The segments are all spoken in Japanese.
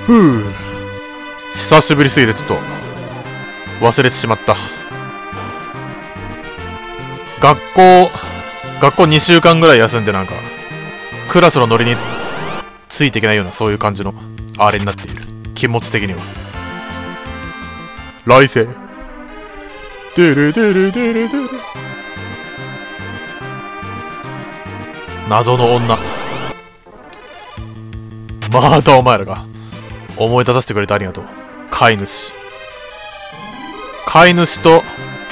ふう、久しぶりすぎてちょっと忘れてしまった。学校2週間ぐらい休んで、なんかクラスのノリについていけないような、そういう感じのあれになっている、気持ち的には。来世デレデレデレデレ、謎の女。またお前らが思い立たせてくれてありがとう。飼い主と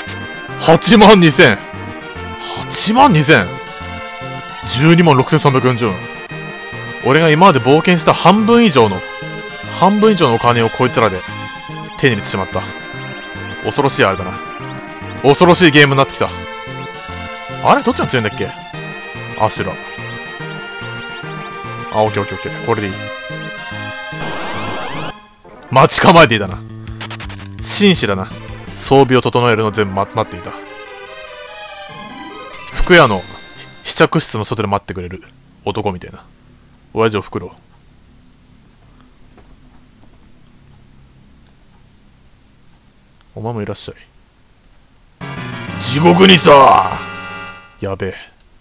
82000、12万6340円。俺が今まで冒険した半分以上のお金をこいつらで手に入れてしまった。恐ろしいあれだな。恐ろしいゲームになってきた。あれどっちが強いんだっけ。アシュラ。あ、オッケーオッケーオッケー。これでいい。待ち構えていたな。紳士だな。装備を整えるの全部待っていた。服屋の試着室の外で待ってくれる男みたいな。親父おふくろ。お前もいらっしゃい。地獄にさ。やべえ、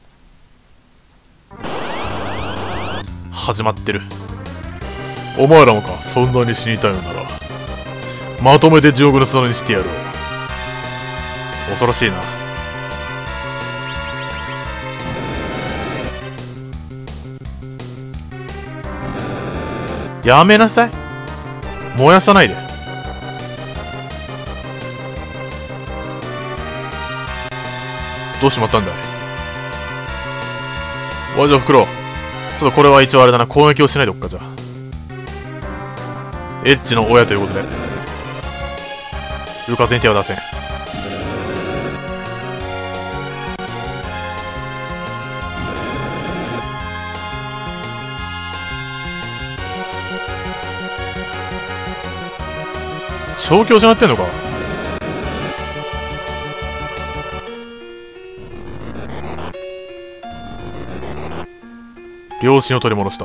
始まってる。お前らもか。そんなに死にたいのならまとめて地獄の園にしてやろう。恐ろしいな。やめなさい。燃やさないで。どうしまったんだい。おいじゃおふくろ、ちょっとこれは一応あれだな、攻撃をしないでおくか。じゃあエッチの親ということでうかつに手は出せん。調教師なってんのか。良心を取り戻した。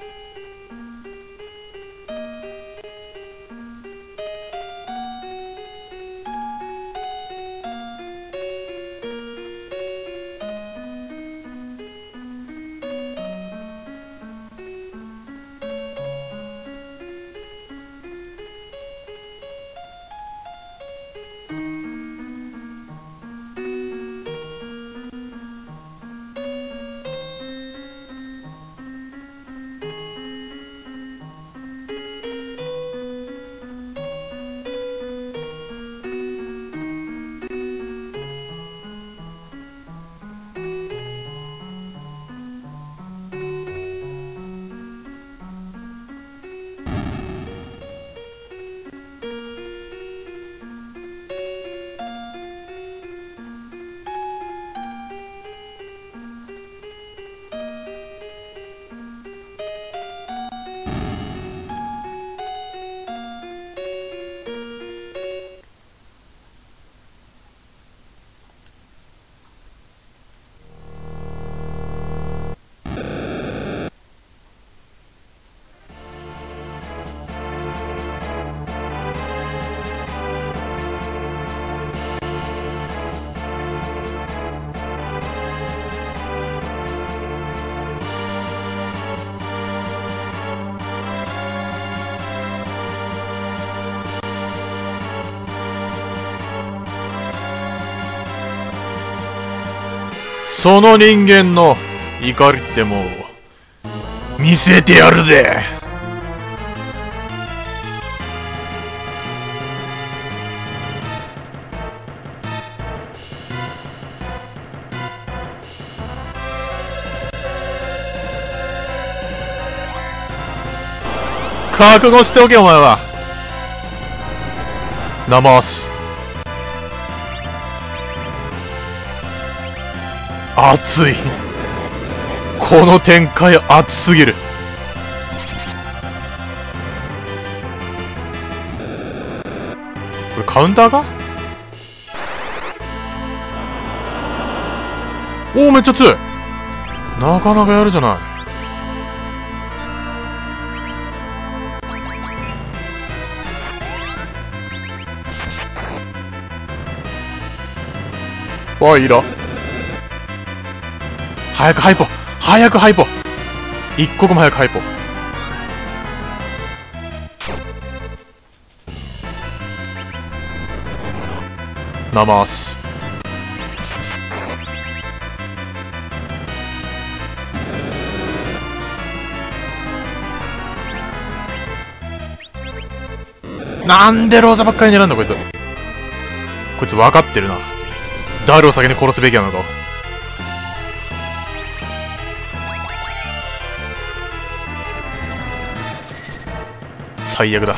その人間の怒りってもう見せてやるぜ。覚悟しておけお前は。生足。熱い。この展開熱すぎる。これカウンターか。おおめっちゃ強い。なかなかやるじゃない。 ファイラ。早くハイポ、早くハイポ、一刻も早くハイポ。生足。なんでローザばっかり狙うんだこいつ。こいつ分かってるな。誰を先に殺すべきなのか。最悪だ。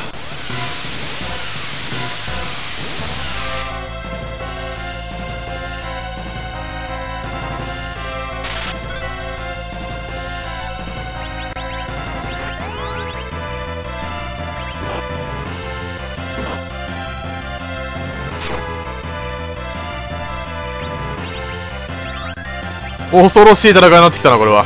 恐ろしい戦いになってきたなこれは。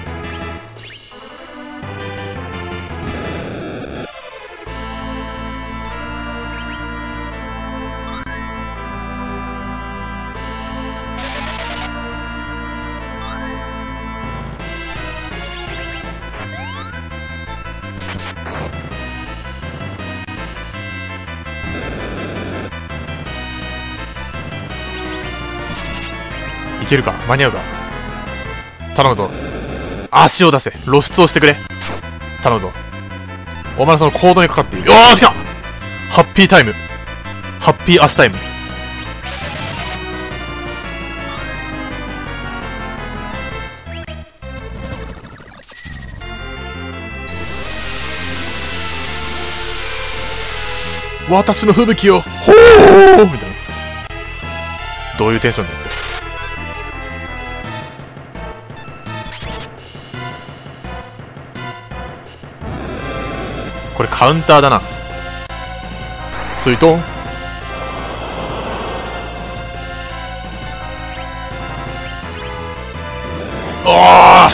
いけるか、間に合うか。頼むぞ。足を出せ。露出をしてくれ。頼むぞ。お前のその行動にかかっている。よーしか。ハッピータイム。ハッピー足タイム。私の吹雪を、ほーみたいな。どういうテンションだって。これカウンターだな。水遁。おー、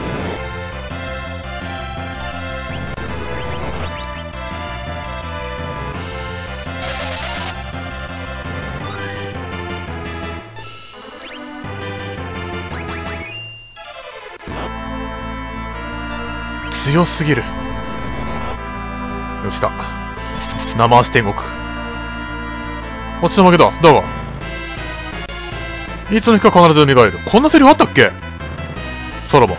強すぎる。よしだ。生足天国。私の負けだ。だがいつの日か必ず蘇る。こんなセリフあったっけ。さらば。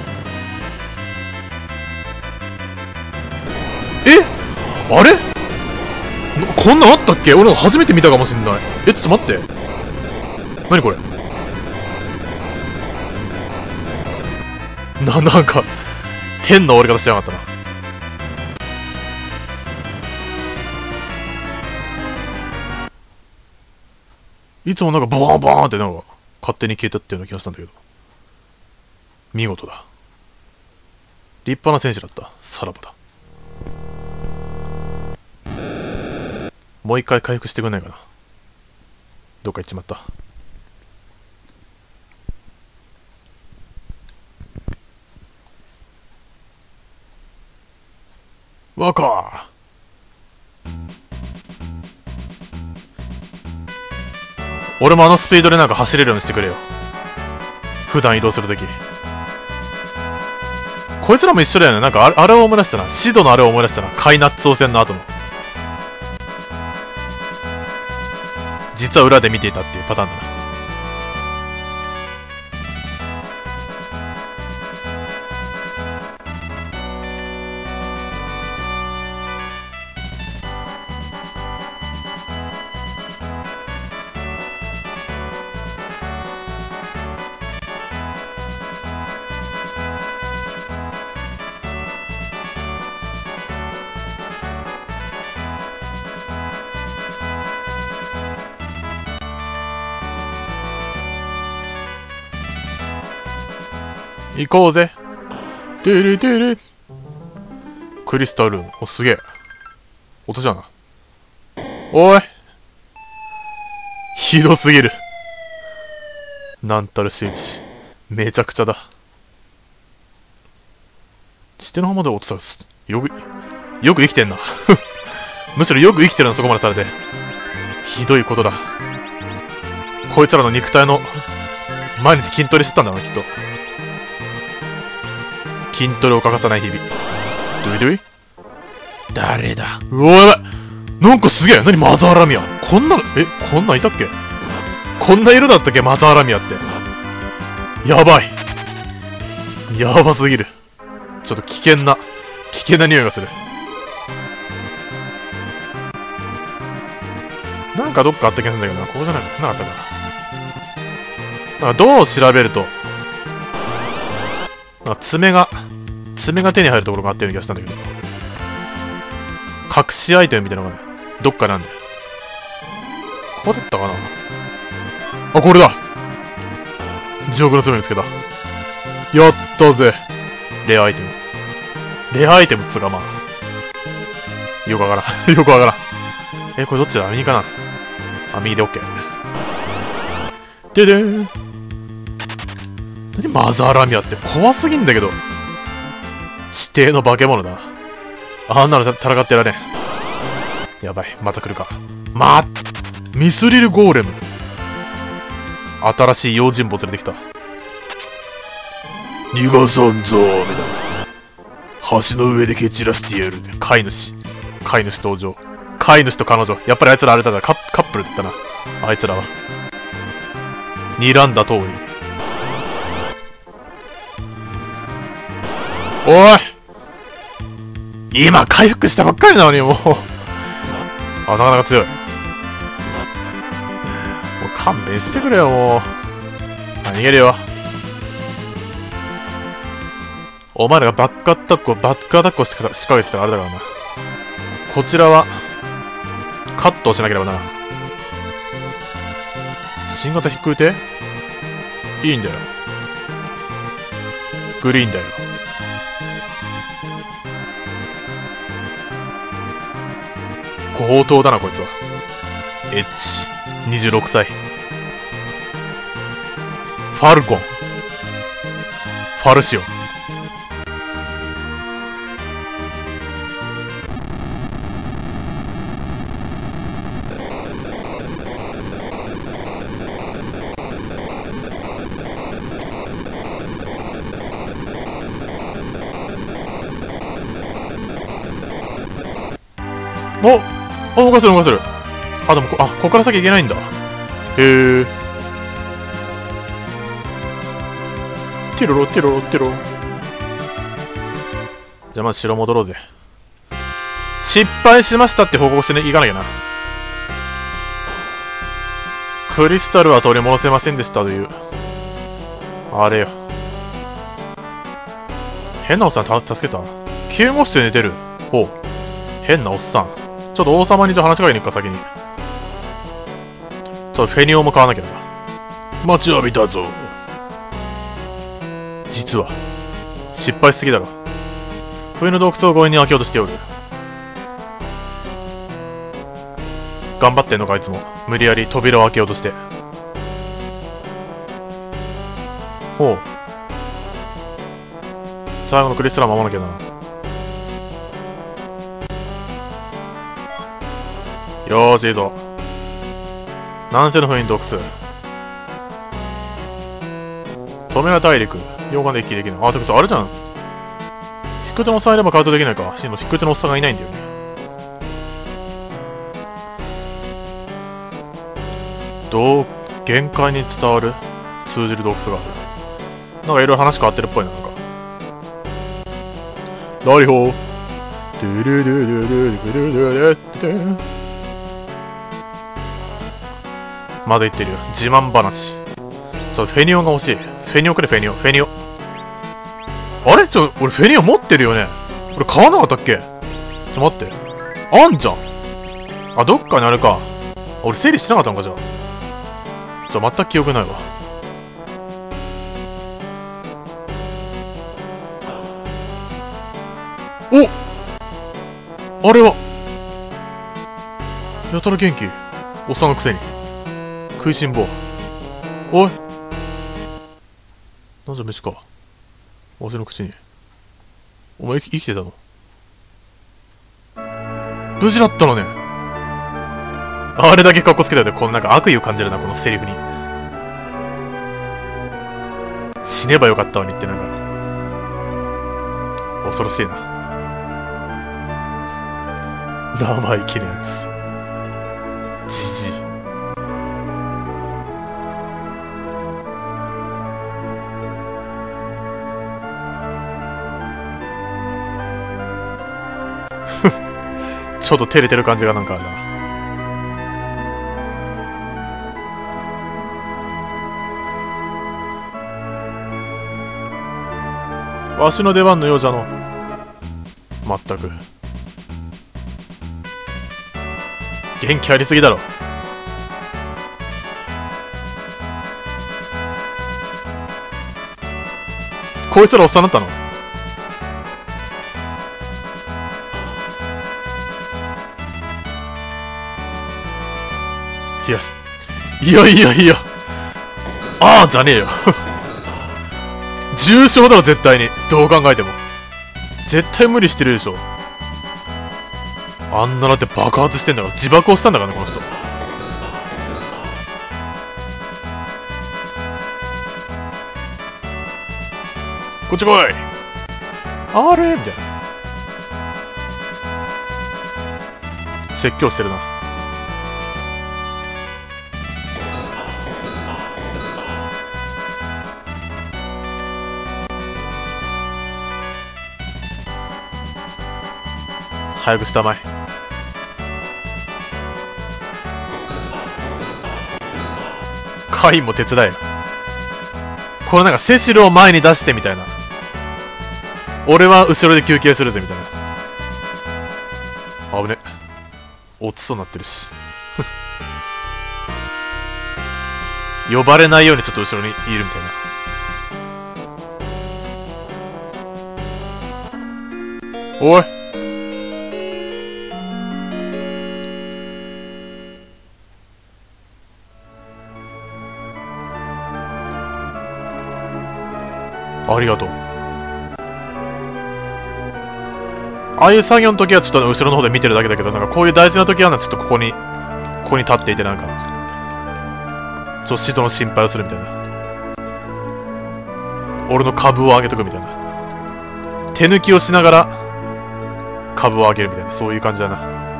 あれこんなんあったっけ。俺初めて見たかもしんない。ちょっと待って。何これ。なんか変な終わり方してなかったな。いつもなんかボワンボワンってなんか勝手に消えたっていうような気がしたんだけど、見事だ。立派な戦士だった。さらばだ。もう一回回復してくんないかな。どっか行っちまった。若俺もあのスピードでなんか走れるようにしてくれよ。普段移動するとき。こいつらも一緒だよね。なんかあれを思い出したな。シドのあれを思い出したな。カイナッツ王戦の後の。実は裏で見ていたっていうパターンだな。行こうぜ。てれてれ。クリスタルーム。お、すげえ。音じゃな。おい。ひどすぎる。なんたる周知。めちゃくちゃだ。地底の浜で音さす。よく生きてんな。むしろよく生きてるな、そこまでされて。ひどいことだ。こいつらの肉体の毎日筋トレしてたんだろうきっと。筋トレを欠かさない日々。ドゥイドゥイ。誰だ。うわ、やばい。なんかすげえ。何マザーラミア。こんなの、こんなんいたっけ。こんな色だったっけマザーラミアって。やばい。やばすぎる。ちょっと危険な匂いがする。なんかどっかあった気がするんだけどな。ここじゃなかったかな。なんか銅を調べると、なんか爪が手に入るところがあったような気がしたんだけど。隠しアイテムみたいなのがね、どっかなんだよ。ここだったかな。あ、これだ。地獄の爪見つけた。やったぜ。レアアイテム。レアアイテムっつうかまあ。よくわからん。よくわからん。これどっちだ？右かな。あ、右で OK。ででーん。何マザーラミアって怖すぎんだけど。地底の化け物だ。あんなの戦ってられん。やばい。また来るか。ミスリルゴーレム。新しい用心棒連れてきた。逃がさんぞーみたいな。橋の上で蹴散らしてやる。飼い主登場。飼い主と彼女。やっぱりあいつらあれだな。カップルだったな。あいつらは。睨んだ通り。おい今回復したばっかりなのにもうあ、なかなか強い。もう勘弁してくれよ、もう。逃げるよ。お前らがバックアタックを仕掛けてたらあれだからな。こちらは、カットをしなければな。新型ひっくいていいんだよ。グリーンだよ。強盗だな、こいつは。26歳。ファルコン。ファルシオン。動かせる動かせる。あ、でもここから先行けないんだ。へえ。ティロロティロロティロロ。じゃあまず城戻ろうぜ。失敗しましたって報告してね、いかなきゃな。クリスタルは取り戻せませんでしたという。あれよ。変なおっさん助けた？救護室で寝てる。ほう。変なおっさん。ちょっと王様に話しかけに行くか、先に。ちょっとフェニオも買わなきゃな。待ちわびたぞ。実は、失敗しすぎだろ。冬の洞窟を強引に開けようとしておる。頑張ってんのか、あいつも。無理やり扉を開けようとして。ほう。最後のクリスタルは守らなきゃな。よーし、いいぞ。南西の封印洞窟。止めら大陸。溶岩で一気できない。あ、てかさ、あれじゃん。引く手のおっさんいればカウントできないか。真の引く手のおっさんがいないんだよね。限界に伝わる通じる洞窟がある。なんかいろいろ話変わってるっぽいな、なんか。ラリホー。ドゥルドゥドゥドゥドゥドゥドゥドゥドゥ。まだ言ってるよ。自慢話。フェニオンが欲しい。フェニオンくれ、フェニオン。フェニオン。あれ俺フェニオン持ってるよね。俺買わなかったっけ？待って。あんじゃん。あ、どっかにあるか。俺整理してなかったのか、じゃあ。全く記憶ないわ。お！あれはやたら元気。おっさんのくせに。食いしん坊。おい。なんじゃ飯か。わしの口に。お前生きてたの？無事だったのね。あれだけカッコつけたよね。このなんか悪意を感じるな、このセリフに。 死ねばよかったのにってなんか、恐ろしいな。生意気なやつ。じじい。ちょっと照れてる感じがなんかあるな。わしの出番のようじゃの。まったく。元気ありすぎだろ。こいつらおっさんだったの？いや、いやいやいや。ああじゃねえよ。重傷だろ絶対に。どう考えても絶対無理してるでしょ。あんなだって爆発してんだから、自爆をしたんだからねこの人。こっち来い。あれみたいな説教してるな。早くしたまえ。カインも手伝え。これなんかセシルを前に出してみたいな。俺は後ろで休憩するぜみたいな。危ね。落ちそうになってるし。呼ばれないようにちょっと後ろにいるみたいな。おい。ありがとう。ああいう作業の時はちょっと後ろの方で見てるだけだけど、なんかこういう大事な時はちょっとここに立っていてなんか、ちょっと人の心配をするみたいな。俺の株を上げとくみたいな。手抜きをしながら株を上げるみたいな、そういう感じだな。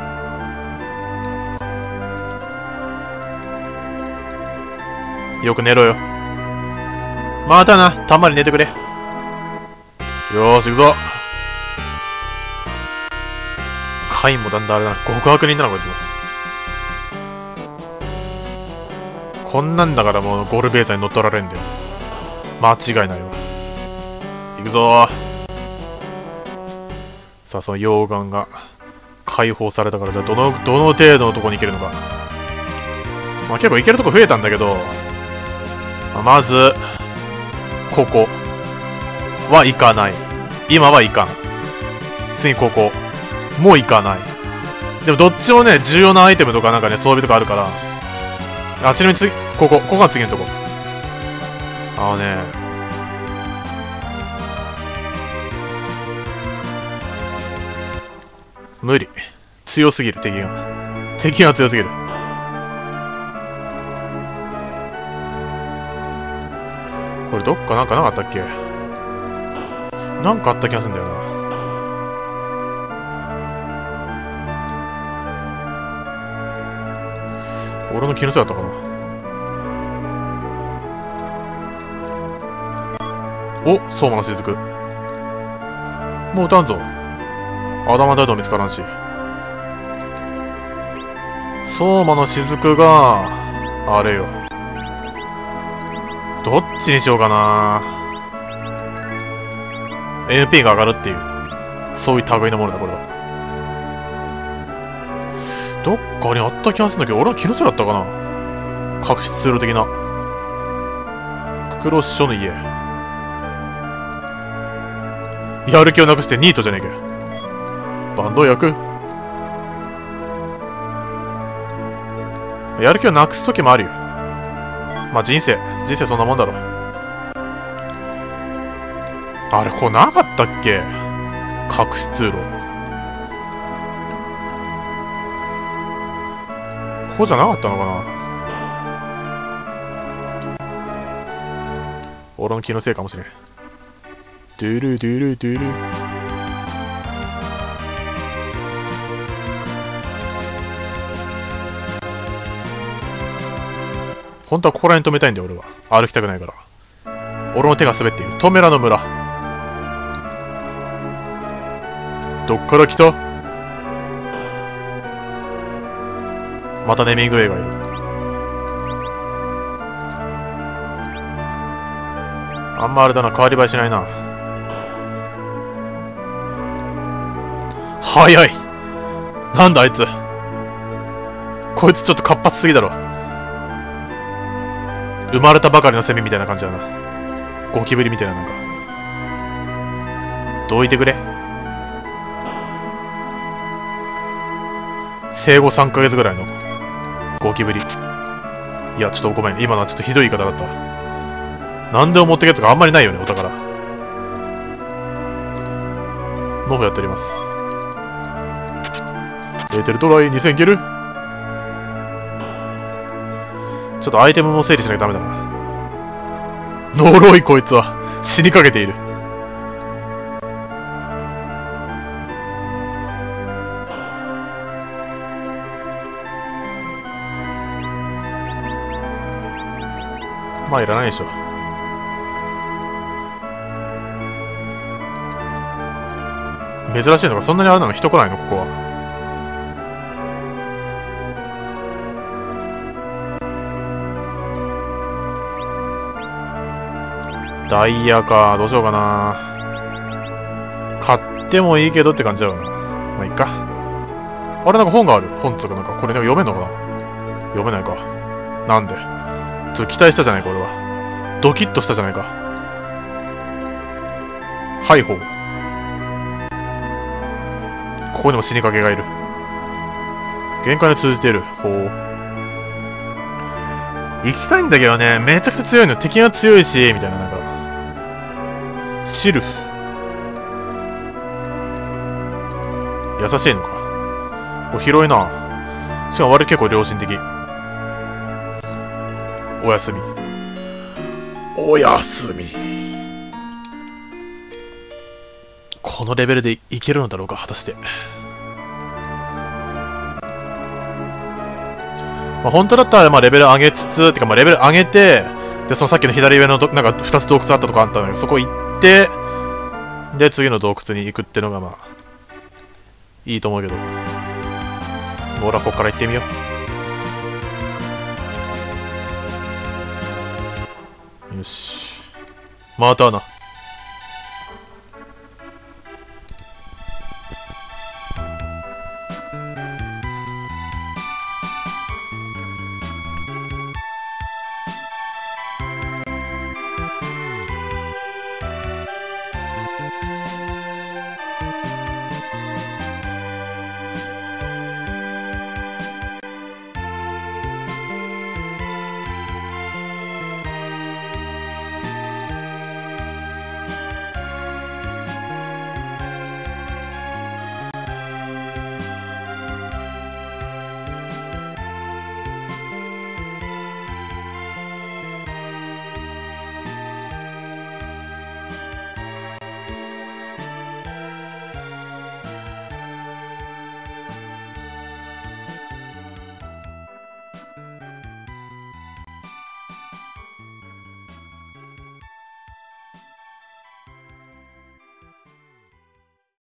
よく寝ろよ。またな、たんまり寝てくれ。よーし、行くぞ。カインもだんだんあれだな、極悪人だな、こいつも。こんなんだからもうゴルベーザに乗っ取られんだよ。間違いないわ。行くぞー。さあ、その溶岩が解放されたから、じゃあどの程度のとこに行けるのか。まあ結構行けるとこ増えたんだけど、まず、ここは行かない。今は行かん。次ここもう行かない。でもどっちもね、重要なアイテムとかなんかね、装備とかあるから。あ、ちなみに次、ここが次のとこ。あのね、無理。強すぎる、敵が強すぎる。これどっかなんかなかったっけ？なんかあった気がするんだよな。俺の気のせいだったかな。お、相馬の雫。もう撃たんぞ。アダマ大道見つからんし。相馬の雫があれよ。どっちにしようかな。 NP が上がるっていう、そういう類のものだこれは。どっかにあった気がするんだけど、俺は気のせいだったかな。隠し通路的な。ククロ師匠の家。やる気をなくしてニートじゃねえかよ。バンド役。やる気をなくす時もあるよ。まあ人生そんなもんだろ。あれ、こうなかったっけ？隠し通路。ここじゃなかったのかな。 俺の気のせいかもしれん。ドゥルドゥルドゥル。本当はここら辺止めたいんだよ俺は。歩きたくないから。俺の手が滑っている。トメラの村。どっから来た？またネミングウェイがいる。あんまあれだな、変わり映えしないな。早い。なんだあいつ。こいつちょっと活発すぎだろ。生まれたばかりのセミみたいな感じだな。ゴキブリみたいな、なんか。どいてくれ。生後3ヶ月ぐらいのゴキブリ。いや、ちょっとごめん。今のはちょっとひどい言い方だったわ。なんでも持ってくやつがあんまりないよね、お宝。ノブやっております。エーテルトライ2000いける？ちょっとアイテムも整理しなきゃダメだな。呪いこいつは死にかけている。まあいらないでしょ。珍しいのがそんなにあれなの？人来ないのここは。ダイヤか。どうしようかな。買ってもいいけどって感じだよな。まあいいか。あれなんか本がある。本つうかなんかこれなんか読めんのかな？読めないか。なんでちょっと期待したじゃないか俺は。ドキッとしたじゃないか。はいほう。ここにも死にかけがいる。限界に通じている。ほう。行きたいんだけどね、めちゃくちゃ強いの。敵が強いし、みたいな、なんか。シルフ。優しいのか。お、広いな。しかも割り結構良心的。おやすみ。おやすみ。このレベルでいけるのだろうか、果たして。まあ、本当だったら、まあ、レベル上げつつ、てか、まあ、レベル上げて、で、そのさっきの左上のなんか2つ洞窟あったとこあったんだけど、そこ行って、で、次の洞窟に行くってのが、まあ、いいと思うけど。俺はここから行ってみよう。よし。またな。